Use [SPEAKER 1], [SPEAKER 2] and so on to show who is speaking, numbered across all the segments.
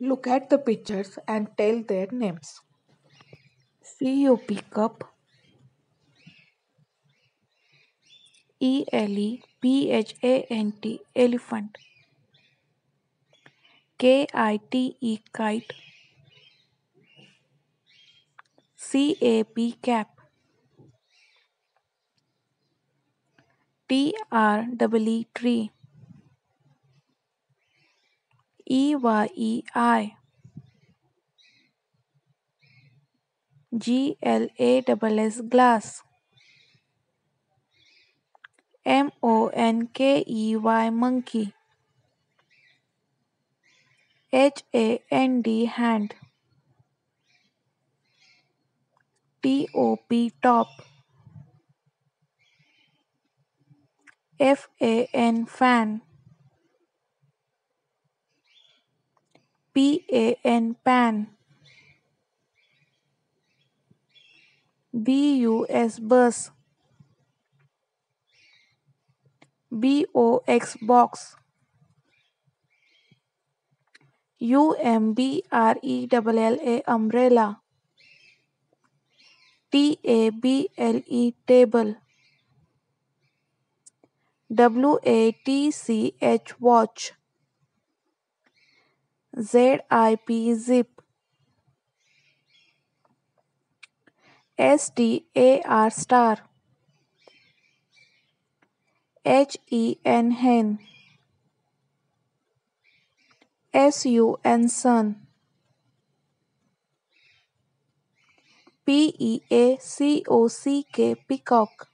[SPEAKER 1] Look at the pictures and tell their names. CUP, ELEPHANT, elephant. KITE, kite. CAP, cap. TREE, tree. EYEI, GLASS, glass. MONKEY, monkey. HAND, hand. TOP, top. FAN, fan. PAN, pan. BUS, bus. BOX, box. UMBRELLA, umbrella. TABLE, table. WATCH, watch. ZIP, zip. STAR, star. HEN, hen. SUN, sun. PEACOCK, peacock.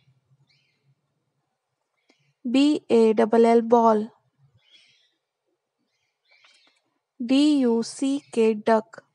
[SPEAKER 1] BALL, ball. DUCK, duck.